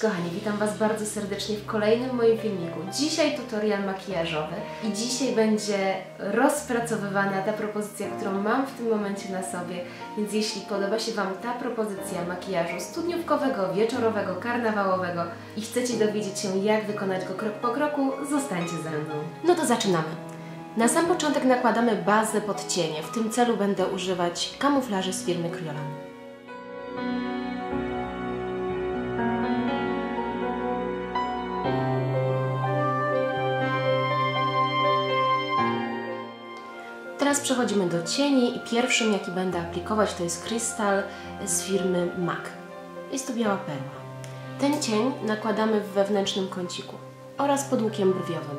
kochani, witam Was bardzo serdecznie w kolejnym moim filmiku. Dzisiaj tutorial makijażowy i dzisiaj będzie rozpracowywana ta propozycja, którą mam w tym momencie na sobie, więc jeśli podoba się Wam ta propozycja makijażu studniówkowego, wieczorowego, karnawałowego i chcecie dowiedzieć się, jak wykonać go krok po kroku, zostańcie ze mną. No to zaczynamy. Na sam początek nakładamy bazę pod cienie. W tym celu będę używać kamuflaży z firmy Kryolan. Teraz przechodzimy do cieni i pierwszym, jaki będę aplikować, to jest krystal z firmy MAC. Jest to biała perła. Ten cień nakładamy w wewnętrznym kąciku oraz pod łukiem brwiowym.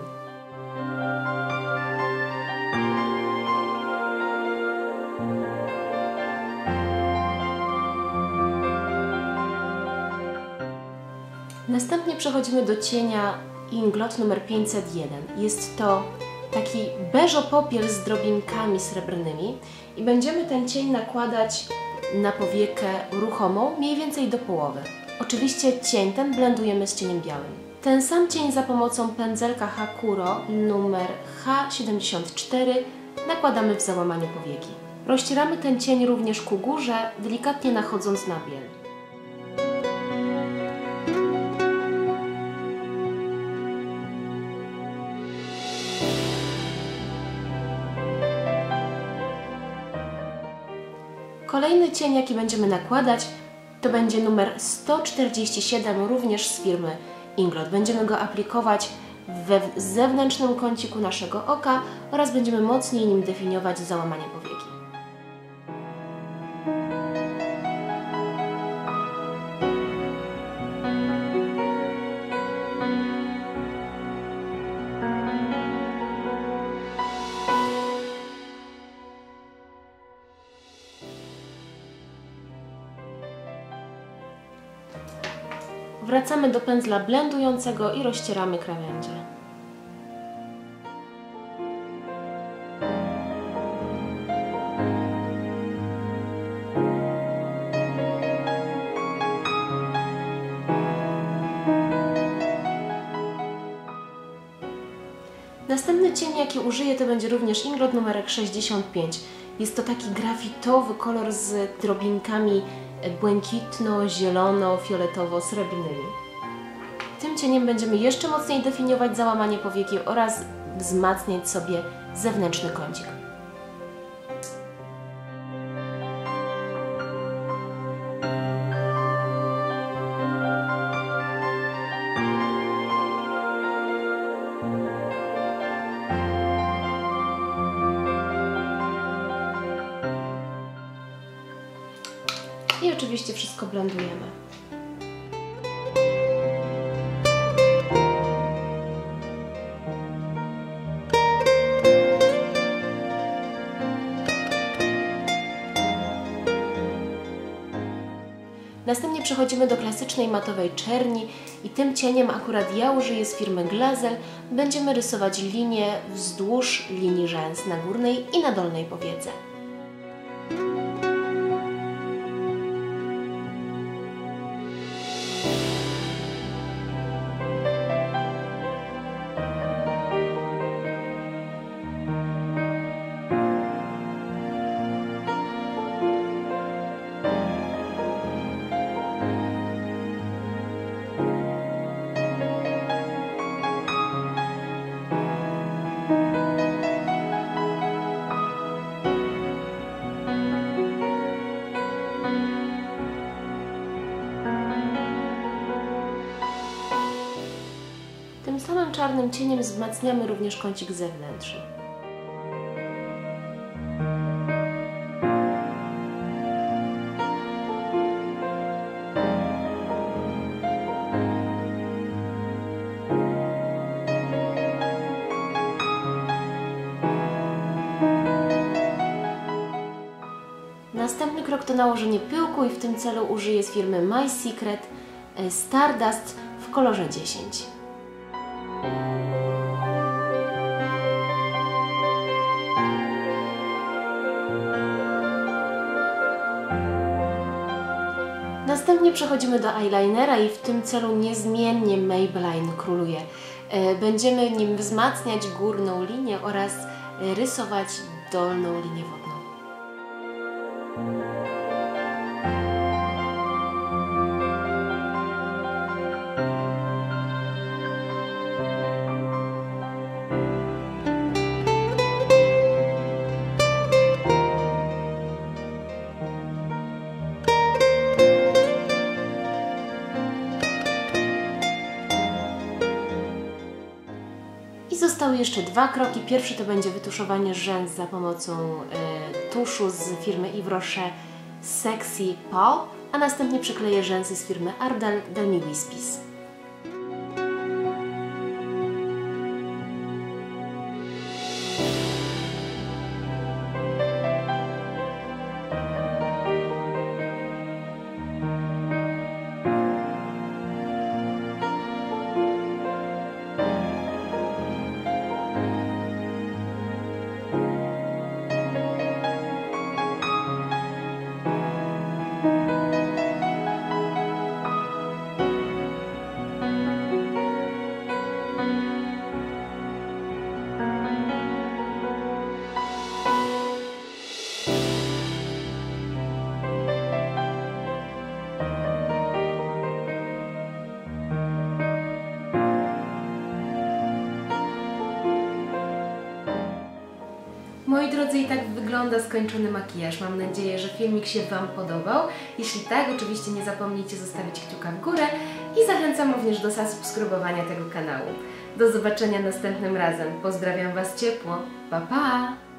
Następnie przechodzimy do cienia Inglot numer 501. Jest to taki beżo-popiel z drobinkami srebrnymi i będziemy ten cień nakładać na powiekę ruchomą, mniej więcej do połowy. Oczywiście cień ten blendujemy z cieniem białym. Ten sam cień za pomocą pędzelka Hakuro numer H74 nakładamy w załamaniu powieki. Rozcieramy ten cień również ku górze, delikatnie nachodząc na biel. Kolejny cień, jaki będziemy nakładać, to będzie numer 147, również z firmy Inglot. Będziemy go aplikować w zewnętrznym kąciku naszego oka oraz będziemy mocniej nim definiować załamanie powieki. Wracamy do pędzla blendującego i rozcieramy krawędzie. Następny cień, jaki użyję, to będzie również Inglot numerek 65. Jest to taki grafitowy kolor z drobinkami błękitno-zielono-fioletowo-srebrnymi. Tym cieniem będziemy jeszcze mocniej definiować załamanie powieki oraz wzmacniać sobie zewnętrzny kącik. I oczywiście wszystko blendujemy. Następnie przechodzimy do klasycznej matowej czerni i tym cieniem akurat ja użyję z firmy Glazel. Będziemy rysować linię wzdłuż linii rzęs na górnej i na dolnej powiece. Tym samym czarnym cieniem wzmacniamy również kącik zewnętrzny. Następny krok to nałożenie pyłku i w tym celu użyję z firmy My Secret Stardust w kolorze 10. Następnie przechodzimy do eyelinera i w tym celu niezmiennie Maybelline króluje. Będziemy nim wzmacniać górną linię oraz rysować dolną linię wodną. I zostały jeszcze dwa kroki. Pierwszy to będzie wytuszowanie rzęs za pomocą tuszu z firmy Yves Rocher Sexy Paw, a następnie przykleję rzęsy z firmy Ardell Demi Wispies. Moi drodzy, i tak wygląda skończony makijaż. Mam nadzieję, że filmik się Wam podobał. Jeśli tak, oczywiście nie zapomnijcie zostawić kciuka w górę i zachęcam również do zasubskrybowania tego kanału. Do zobaczenia następnym razem. Pozdrawiam Was ciepło. Pa, pa!